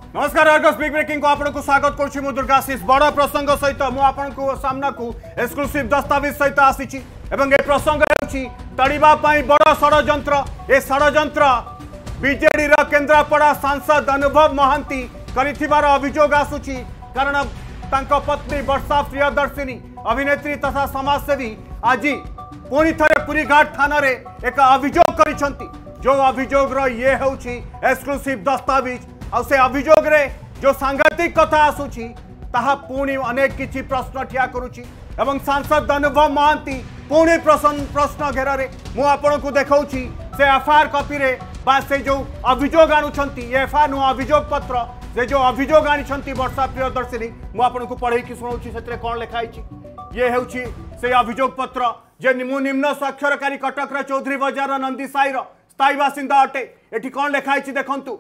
नमस्कार Argus big breaking को आपको स्वागत करुच्ची मु दुर्गाशीष बड़ प्रसंग सहित मुझे सामना को एक्सक्लूसिव दस्तावेज सहित आसी प्रसंग तड़िबा बड़ षड्यंत्र ए षड्यंत्र बीजेडी केन्द्रापड़ा सांसद अनुभव महांती कर अभियोग आसूची कारण तांको पत्नी वर्षा प्रियदर्शिनी अभिनेत्री तथा समाजसेवी आज पुणी थे पुरीघाट थाना रे एक अभियोग करिसेंती जो अभियोग ये हूँ एक्सक्लूसिव दस्तावेज आ से अभियोग रे जो सांघातिक कथा आसूची ताहा पुणी अनेक किछि प्रश्न ठिया करुची एवं सांसद अनुभव महांती पुणी प्रश्न घेर मु आपन को देखाऊची से एफआईआर कॉपी रे बा से जो अभियोग आणुछंती एफआईआर नु अभियोग पत्र से जो अभियोग आनिछंती वर्षा प्रियदर्शिनी मु आपन को पढ़े कि सुनाऊची सेतरे कोन लिखाइची ये हेउची से अभियोग पत्र जे निम्न स्वाक्षरकारी कटक रे चौधरी बाजार नंदी साई रो स्थायी बासिंदा अटे एठी कोन लिखाइची देखंतु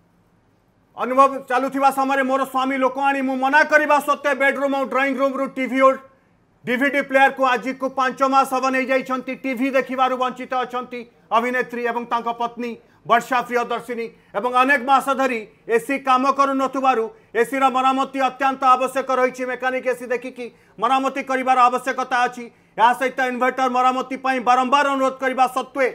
अनुभव चलुवा समय मोर स्वामी लोक आनी मु मना करने सत्वे बेडरूम और ड्राइंग रूम रु टीवी और डीवीडी प्लेयर को आज को 5 मास हम नहीं जाइछंती टीवी देखिबार वंचित अछंती अभिनेत्री एवं तांको पत्नी वर्षा प्रियदर्शिनी एवं अनेक मास धरी एसी काम करू नथुबारु एसी रा मरामती अत्यंत आवश्यक रही मेकानिक एसी देखिकी मरामती करिवार आवश्यकता अछि या सहित इन्वर्टर मरामती पई बारंबार अनुरोध करबा सत्वे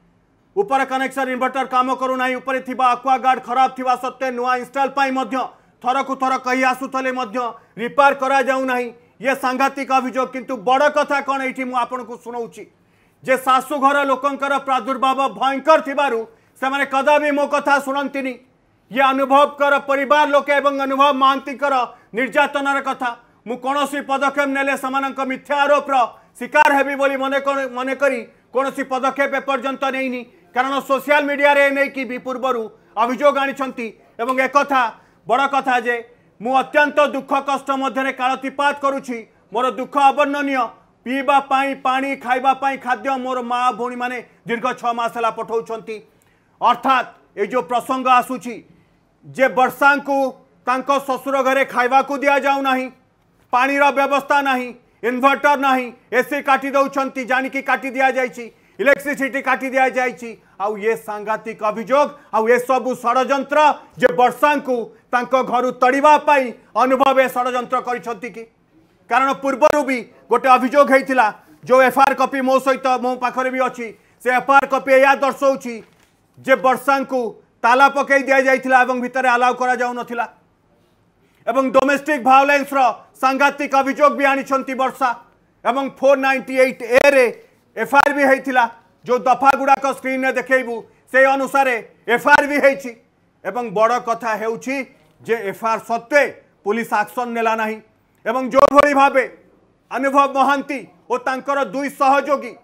ऊपर कनेक्शन इन्वर्टर काम करूना ऊपर आक्वागार्ड खराब थिबा सत्वे नुआ इंस्टॉल पाई मध्य थर को थर कही आसुथले मध्य रिपेयर करा जाऊ नाही ये सांघातिक अभियोग किंतु बड़ कथा कौन ये मुझे आपन को सुनाऊची जे सासु घर लोकंकर प्रादुर्भाव भयंकर थिबारु से माने कदापि मो कथा सुनंतिनी ये अनुभव कर परिवार लोके एवं अनुभव महांती निर्यातनार कथा मु कोनोसी पदक्षेप नेले समानक मिथ्या आरोप शिकार हेबी बोली मने करी कोनोसी पदक्षेप एपर्यंत नैनी कारण सोशल मीडिया रे नै कि भी पूर्वरु अभियोग आनिछंती एवं एक कथा बड़ कथा जे मु अत्यंत दुख कष्ट मध्य कालतीपात करुछि मोर दुख अवर्णनीय पीबा पाई पानी खाइबा पाई खाद्य मोर माँ भौणी माने दीर्घ 6 मास हला पठाउछंती अर्थात ये जो प्रसंग आसुछि जे वर्षा को तांको ससुर घरे खाइबा को दिया जाऊ नाही पानी रा व्यवस्था नाही इन्वर्टर नाही एसी काटी दउछंती जानिकी काटी दिया जाइछि इलेक्ट्रिसिटी काटी दिया जाइछि आउ ये सांघातिक अभियोग आउ ये सबु षड्यंत्र जे वर्षा को तांको घरु तड़िबा पाई अनुभव ए षड्यंत्र करिसंती कि कारण पूर्वरु भी गोटे अभियोग हेतिला जो एफआईआर कॉपी मो सहित मो पाखरे भी अछि से एफआईआर कॉपी या दर्शाउछि जे वर्षा को ताला पकई दिया जाइथिला एवं भितरे अलाउ करा जाउ नथिला एवं डोमेस्टिक वायलेंस रो सांघातिक अभियोग भी आनिछंती वर्षा एवं 498 ए रे एफआईआर भी हेतिला जो दफा गुड़ाक स्क्रीन में देखु से अनुसार एफआईआर भी हेछि एवं बड़ कथा हेउछि जे एफआईआर सत्वे पुलिस एक्शन नेला नाही एवं जो भली भाबे अनुभव महांती और तांकर दुई सहयोगी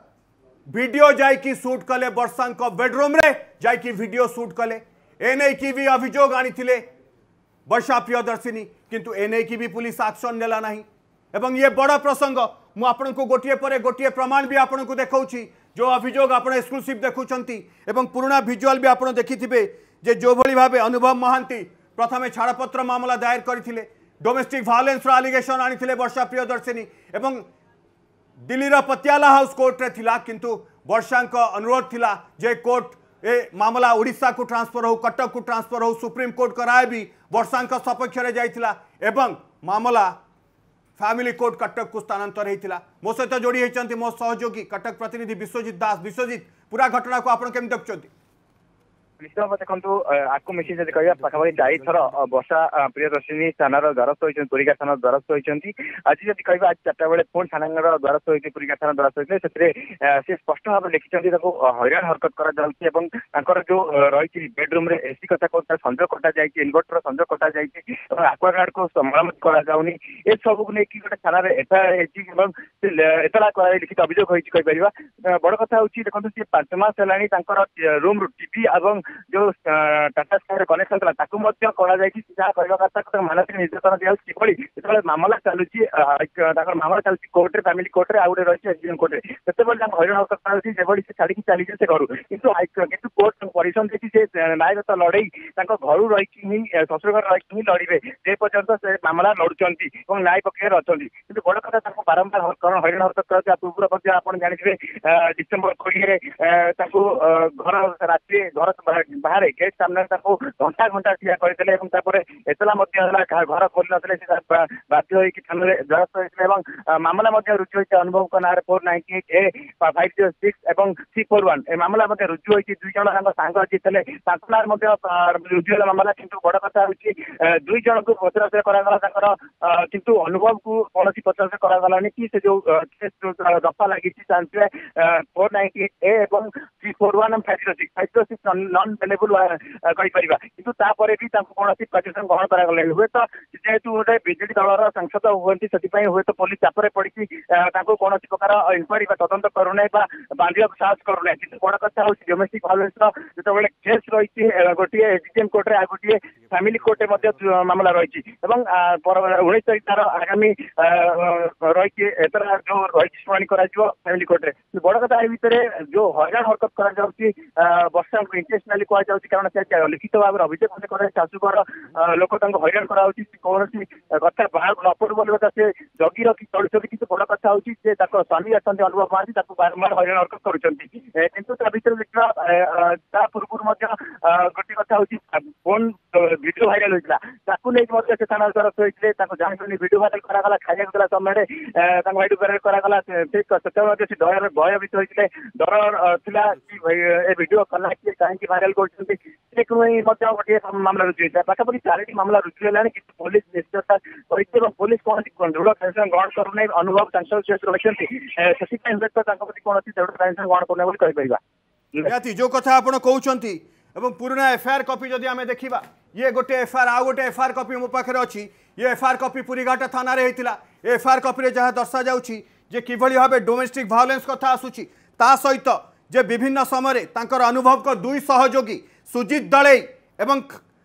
वीडियो जाइकी शूट कले वर्षा बेडरूम रे जाइकी वीडियो शूट कले एने की भी अभियोग आनिथिले वर्षा प्रियदर्शिनी किंतु एने की भी पुलिस एक्शन नेला नाही एवं ये बड़ प्रसंग मु आपन को गोटिए परे गोटिए प्रमाण भी आपन को देखाऊची जो अभियोग आपण एक्सक्लूसिव देखुचंती एवं पुराना विजुअल भी आपण देखिथिबे जे जो भली भाबे अनुभव महांती प्रथमे छाड़पत्र मामला दायर करथिले डोमेस्टिक वायलेंस रो एलिगेशन आनिथिले वर्षा प्रियदर्शिनी एवं दिल्ली रा पटियाला हाउस कोर्ट रे थिला किंतु वर्षा का अनुरोध थिला जे कोर्ट ए मामला ओडिशा को ट्रांसफर हो कटक को ट्रांसफर हो सुप्रीम कोर्ट का राय भी वर्षा का सपक्ष रे जाइथिला एवं मामला फैमिली कोर्ट कटक को स्थानांतर होता मो सहित जोड़ी होती मो सहयोगी कटक प्रतिनिधि विश्वजित दास विश्वजित पूरा घटना को आप देखुं निश्चित भाव देखो आपको मिसी जब कह पाखापाखि 4 थर वर्षा प्रियदर्शिनी थानार द्वारस्थ होती पुरीघाट थाना द्वारस्थ होती आज जब कह आज 4टा बेले पुणी थाना द्वारस्थ होती पुरीघाट थाना द्वारस्थ होते से स्पष्ट भाव लिखिं हईराण हरकत कर जो रही बेडरूम एसी कथा कहता संजोग कटा जाए इनवर्टर संजोग कटा जाए आक्वागार्ड को मरामत कराऊनी ए सब को लेकिन गोटे थाना एफआईआर एतला लिखित अभियोग होपर बड़ कथा हूँ देखो सी 5 मास है रूम टीवी और जो टाटा स्काई कनेक्शन था मानसिक निर्देशन दिया मामला चलुची मामला चलती कोर्टे फैमिली कोर्टे आउ गए रही एसडीएम कोर्टे से हईराण हरकत से छाड़ी चली से घर किंतु कोर्ट परिश्रम देखी से न्यायगत लड़ई घर रही शशुर घर रही लड़े से पर्यंत से मामला लड़ुंट न्याय पक्ष अच्छा बड़ कथा बारंबार कारण हईराण हरकत कर पूर्व आप जानते डिसेम्बर 20 घर राति घर बाहर गेट सामने घंटा घंटा ठिया करते एतला घर खोल न बाध्य होकर थाना द्वारस्थ होते मामला रुजु होती अनुभव नाँ 498A506 और 341 ए मामला रुजु होती दुई जन सांग जी थे ना रुजु मामला किंतु बड़ कथा हूँ दुई जन को पचराउचरा करागला किंतु अनुभव को कौन पचराउचरा करागलानी कि से जो दफा लगी 498A और 341 और 506 नॉन अवेलेबल कहीपर किंतु तापर भी कौन प्रिकसन ग्रहण करागला हुए तो जेहेतु गोटे बीजेडी दलर सांसद हुए से हुए तो पुलिस चापर पड़ी कौन प्रकार इनक्वारी तदंत करूना बांधा साहस करूना कि बड़ कथा हूँ डोमेस्टिक भायोलेंस जो केस रही गोटे एसडीएम कोर्टे आ गोटे फैमिली कोर्टे मामला रही 19 तारीख तार आगामी रही जो रही शुणी फैमिली कोर्टे बड़ कथा भितर जो हईराण हरकत कर वर्षा को इंटेंशनाली कहुँ कारण से लिखित भाव में अभियोग कर शाशुकर लोक हईराण कौन कथा बाहर न पड़ू बोल से जगी रखी चलुच्च कि बड़ कथा हूँ स्वामी अच्छा अनुभव महांती बारंबार हईराण हरकत कर देखा पूर्व गोटे कथा हूँ फोन वीडियो भाइराल होता से थाना द्वारस्थ होते जानते वीडियो भाइराल करागला खाइया देला समय वीडियो भाइराल करागला से भयभीत होते डर था कि वीडियो कला किए कहीं भाइराल कर गोटे मामला रुजु होता पाखापाखि 4टी मामला रुजु है कि पुलिस निश्चयता कर पुलिस कौन दृढ़ कार्यानुष्ठान ग्रहण करूना अनुभव रखते कौन दृढ़ कार्यानुष्ठान ग्रहण करना निहाती जो कथा आपण कहउछंती एवं पुराना एफआईआर कॉपी जदि आमे देखिबा ये गोटे एफआईआर आ गोटे एफआईआर कॉपी मो पाखरे अछि ये एफआईआर कॉपी पुरीघाट थाना रे हेतिला एफआईआर कॉपी रे जहा दर्शा जाउछि जे किभली भाबे डोमेस्टिक वायलेंस कथा आसुछि ता सहित जे विभिन्न समय तांकर अनुभव को दुई सहयोगी सुजीत दळई एवं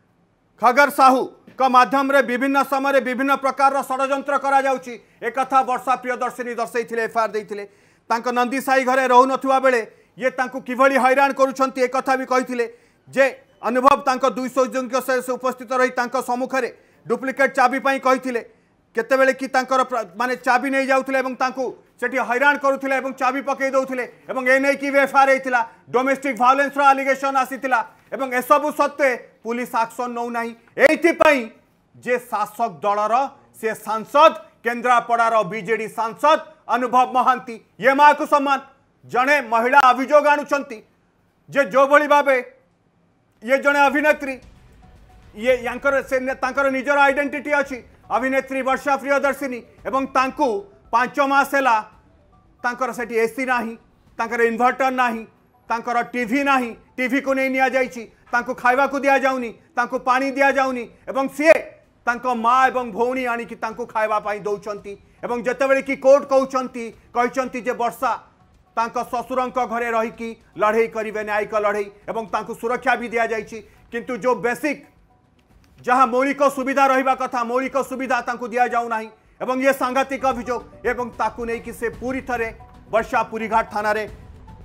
खगर साहू का माध्यम रे विभिन्न समय विभिन्न प्रकार षड्यंत्र करा जाउछि एक कथा वर्षा प्रियदर्शिनी दर्शैथिले एफआईआर दैथिले तांको नंदी साई घरे रहु नथुवा बेले ये तांको किभली हैरान करूछंती एक कथा भी कहिथिले जे अनुभव तांको 200 जन से उपस्थित रही तांको सम्मुख में डुप्लिकेट चाबी पाई कहिथिले केतेबेले कि तांकर माने चाबी नहीं जाउथिले एवं तांको सेठी हैरान करूथिले एवं चाबी पकई दउथिले एवं ए नै कि एफआईआर हेतिला डोमेस्टिक वायलेंस रो एलिगेशन आसीतिला एवं ए सब सत्वे पुलिस एक्शन नौ नाही एथि पई जे शासक दलर से सांसद केन्द्रापड़ार बीजेडी सांसद अनुभव महांती ये माँ को सम्मान जड़े महिला अभियोग आणुचंती जे जो भली भाबे ये जड़े अभिनेत्री ये तांकर निजर आइडेंटिटी अच्छी अभिनेत्री वर्षा प्रियदर्शिनी एवं तांकु 5 मास हैला तांकर सेठी एसी नाही तांकर इन्वर्टर नाही तांकर टीवी नाही टीवी को नहीं निया जाइछि तांको खाइबा को दिया जाउनी तांको पानी दिया जाउनी एवं सीए तांको माँ एवं भौणी आनी कि तांको खाइबा पाई दउचंती एवं जतेबेले कि कोर्ट कहउचंती जे वर्षा तांको ससुरंक घरे रही लड़े करेंगे न्यायिक लड़े एवं तांको सुरक्षा भी दिया जाइछि किंतु जो बेसिक जहाँ मौलिक सुविधा रहिबा कथा मौलिक सुविधा तांको दिया जाउ नाही एवं ये सांघातिक अभियोग एवं ताकू नहीं कि से पूरी थरे वर्षा पुरीघाट थाना रे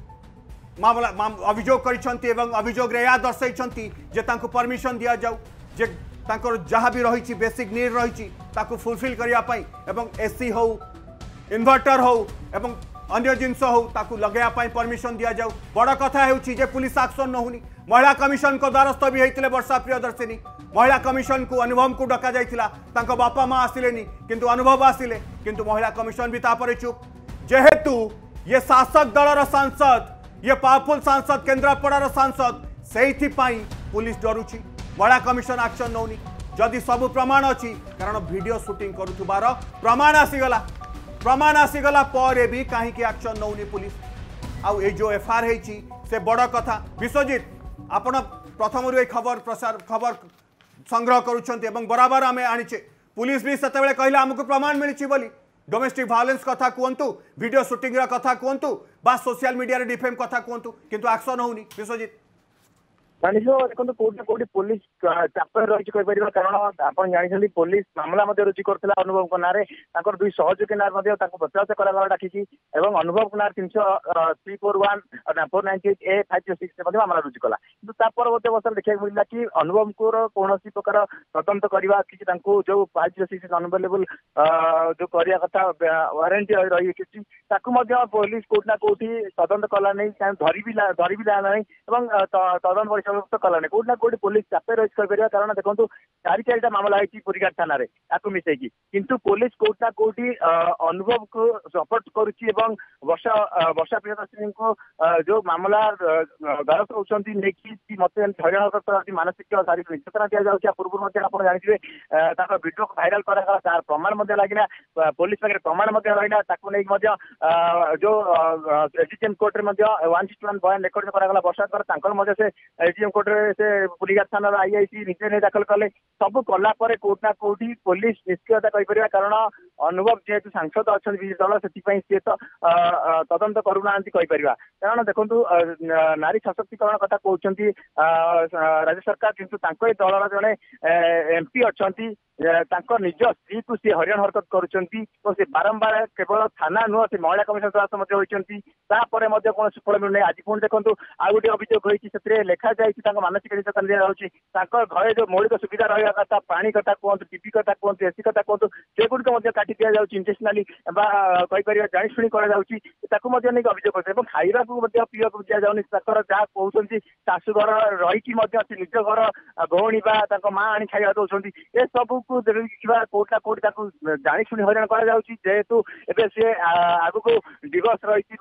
मामला अभियोग करिसंती एवं अभियोग रे या दर्शाइछंती जे तांको परमिशन दिया जाउ जे तांकर जहाँ भी रही बेसिक नीड रही ताकू फुलफिल करिया पई एवं एसी हो इन्वर्टर हो एवं अन्य जिनस हो ताकू लगेया पाई परमिशन दिया जाऊ बड़ कथा हेउछि जे पुलिस एक्शन न होनी महिला कमिशन को द्वारस्थ भी होते वर्षा प्रियदर्शिनी महिला कमिशन को अनुभव को डका जाइथिला तांको बापा माँ आसिलेनी किंतु अनुभव आसिले किंतु महिला कमिशन भी तापरे चुप जेहेतु ये शासक दलर सांसद ये पावरफुल सांसद केन्द्रापड़ार सांसद से पुलिस डरुची महिला कमिशन एक्शन नौनी जदि सब प्रमाण अच्छी कारण वीडियो शूटिंग करुथुबार प्रमाण आसीगला पर भी कहीं एक्शन नौनी पुलिस आउ ए जो एफआईआर होती से बड़ कथा विश्वजित आपण प्रथम खबर प्रसार खबर संग्रह करुछंती एवं बराबर आम आनीचे पुलिस भी सेतेबेले कहला हमको प्रमाण मिली बोली डोमेस्टिक वायलेंस कथा कहतु वीडियो शूटिंग कथा कहतु बा सोशल मीडिया डिफेम कथा कहतु किंतु एक्शन होनी विश्वजित मानिस देखो कौटे कौटे पुलिस चापर रही कारण आप जानते पुलिस मामला रुजु करता अनुभव नाँ दुई सहयोगी नाँ पचास कराला डाकी अनुभव नाँ 341 498A506 मामला रुजु कला कि परवर्त अवस्था देखा मिलला कि अनुभव को कौन प्रकार तदंत करवा कि जो 506 अनअवेलेबल जो करने कथा वारंटी रही पुलिस कौटना कौटी तदंत कला नहीं धरी भी लाना नहीं तदंत नष्ट कलानी कोड ना कोड पुलिस चापे रही कर कारण देखो चारि चारिटा मामला है पुरीघाट थाना आपको मिसेकी किंतु पुलिस कोड ना कोड अनुभव को सपोर्ट करुच्ची वर्षा वर्षा प्रियदर्शिनी को जो मामला द्वारस्थ होती मत हरियाणा मानसिक शारीरिक निर्यातना दि जाऊँगी पूर्व आप जानते भिडियो भाइराल कराला तार प्रमाण लगिना पुलिस पाखे प्रमाण रहा जो एसडीएम कोर्ट में 1:1 बयान रेकर्ड कराला वर्षा द्वारा से एसडीएम कोर्ट से पुरीघाट थाना आईआईसी निजे नहीं दाखल कले सब कला कोर्ट ना कोटी पुलिस निष्क्रियता कहीपर कारण अनुभव जेहेतु सांसद अच्छा विरोधी दल से तो तदंत करूना कहीपर कारण देखो नारी सशक्तिकरण कथा कहते राज्य सरकार किंतु दलर जड़े एमपी अच्छा निज स्त्री को सी हरियाण हरकत कर बारंबार केवल थाना नुह से महिला कमिशन द्वारा होती कौन सुफल मिलूना आज पुणी देखो आउ गोटे अभियोग होती लिखा जाए मानसिक निर्यातना दि जाऊँगी घरे जो मौलिक सुविधा रहा कथा पानी कथा कहतु टीवी कथा कहतु एसी कथा कहतु सेगुड़िक काटि दि जाऊँगी इंटेंशनाली कहीपर जाशुणी नहीं अभियोग कर खाइबा पीवा दि जाऊनी जहाँ कहते शाशुघर रही निज घर भौणी माँ आनी खाଇବା दौरान ए सब को देखा कोर्ट ना कोर्ट जाशुणी हईराण करेतु एवं सी आग को डिवोर्स रही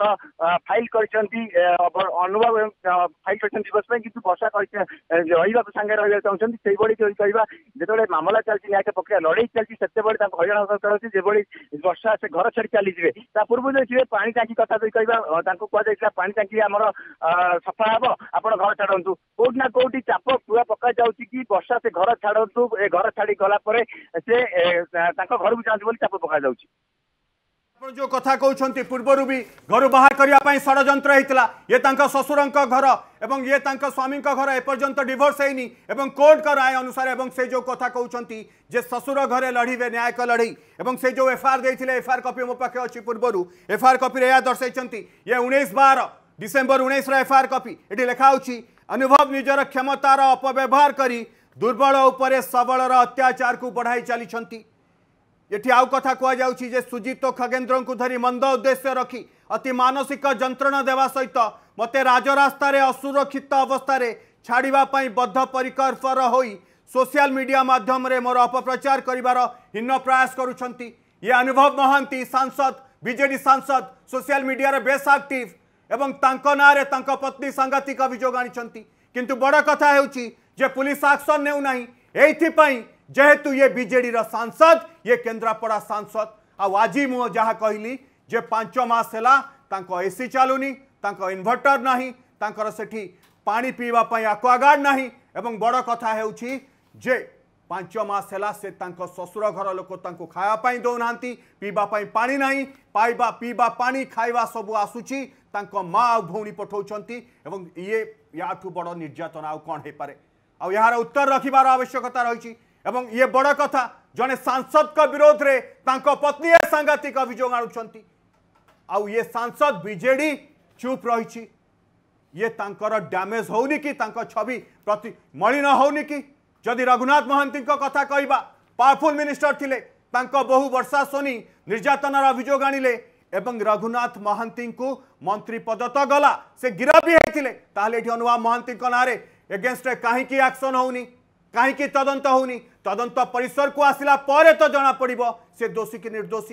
फाइल कर अनुभव फाइल कर डिवोर्स किंतु वर्षा रही सांगे रहा चाहते कहवा जो मामला चलती न्याय प्रक्रिया लड़े चलती से हईराण हरकत जो वर्षा से घर छाड़ी चली जाए पूर्व जो पानी टांकी कथा कहवा कहुला पानी टांकी आम सफा हम आप घर छाड़ू कोट ना कोटी चाप पुआ पका जाऊँगी कि वर्षा से घर छाड़ू घर छाड़ी गला से घर को जाऊँ चाप पका जाऊँ जो कथा कहते पूर्वर भी घर बाहर करने षड्यंत्र होता ये ससुर घर एवं ये स्वामी घर एपर्यंत डिवोर्स होनी एवं कोर्ट का राय अनुसार एवं से जो कथा कहते जे ससुर घरे लड़े न्यायिक लड़ई एवं से जो एफआईआर देते एफआईआर कॉपी मो पाखे अच्छी पूर्वर एफआईआर कॉपी यह दर्शाई ये 19/12 डिसेम्बर 19 एफआईआर कॉपी ये लिखा अनुभव निजर क्षमतार अपव्यवहार करी दुर्बल उपरे सबलर अत्याचार को बढ़ाई चली ये आउ कथा कहुचे सुजित खगेन्द्र को धरी मंद उद्देश्य रखी अति मानसिक जंत्रणा देवा सहित मते राजरास्तार असुरक्षित अवस्था छाड़ापी बद्धपरिकर होई सोशल मीडिया माध्यम रे मोर अपप्रचार करिवार हीन प्रयास करुछंती ये अनुभव महांती सांसद बीजेडी सांसद सोशल मीडिया रे बेस एक्टिव एवं तांको नारे तांको पत्नी सांघातिक अभियोग आनिछंती किंतु बड़ कथा हेउची जे पुलिस एक्शन नेउ नाही एइथिपई जेहेतु ये बीजेडी रा सांसद ये केन्द्रापड़ा सांसद आज मु जहाँ कहली जे 5 मास है एसी चलुनी इन्वर्टर नहीं सेठी पानी पीवा एक्वागार्ड नहीं एवं बड़ कथा हेउची जे 5 मास है से ससुर घर लोक खायापाई दौना पीवाई पानी नहीं पाइबा पीवा पानी खाइबा सब आसूची माँ भौणी पठाउछंती एवं ये याठू बड़ निर्यातना आउ कौन हो पारे आ यार उत्तर रखिबार आवश्यकता रही एवं ये बड़ कथा जने सांसद का विरोध रे तांको पत्नी सांघातिक अभियोग आनुछंती आउ ये सांसद बीजेडी चुप रही ये तांकर डैमेज होनी कि तांको छवि प्रति मलिन होनी कि जदि रघुनाथ महांती कथा कहबा पावरफुल मिनिस्टर थिले तांको बहु वर्षा सोनी निर्यातनार अभियोग आनिले एवं रघुनाथ महांती को मंत्री पद तो गला से गिरफ्त भी होते ताहले एठी अनुभव महांती नारे एगेंस्ट कहीं एक्शन होनी कहीं तदंत होनी तदंत परिसर को आसिला परे तो जना पड़िबो से दोषी कि निर्दोषी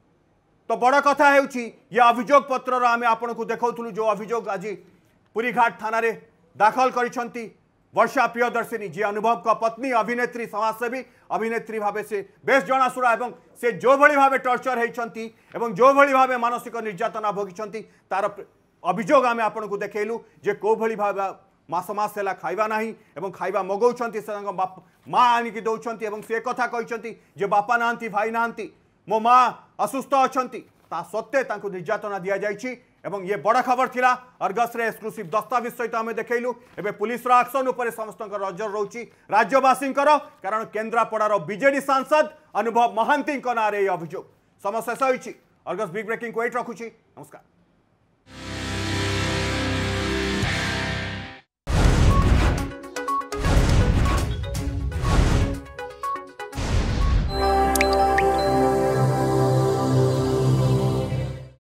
तो बड़ कथा हेउची ये अभियोग पत्र आमे आपन को देखौथुलु जो अभियोग आज पुरीघाट थाना रे दाखल करिसंती वर्षा प्रियदर्शिनी जी अनुभव का पत्नी अभिनेत्री समाजसेवी अभिनेत्री भाव से बेस जनाशुरा एवं से जो भली भाव टर्चर होती एवं जो भली भाव मानसिक निर्यातना भोगी तार अभियोग आमे आपन को देखैलु जे को भली भाव मास मास है खाइबा नहीं एवं खाइबा मगौछंती से माँ आनिकी दौरान एवं से कथा कहते जे बापा नांती भाई नांती मो माँ असुस्थ अच्छी ता सत्ते तांको निर्यातना दि जाइछि एवं ये बड़ खबर थिला अर्गस रे एक्सक्लूसिव दस्तावेज सहित आम देखलु एवं पुलिस एक्शन उपर समस्त नजर रोची राज्यवासी कारण केन्द्रापड़ार बीजेडी सांसद अनुभव महांती नारे अभियोग समस्या अर्गस बिग ब्रेकिंग को एट रखुछि नमस्कार।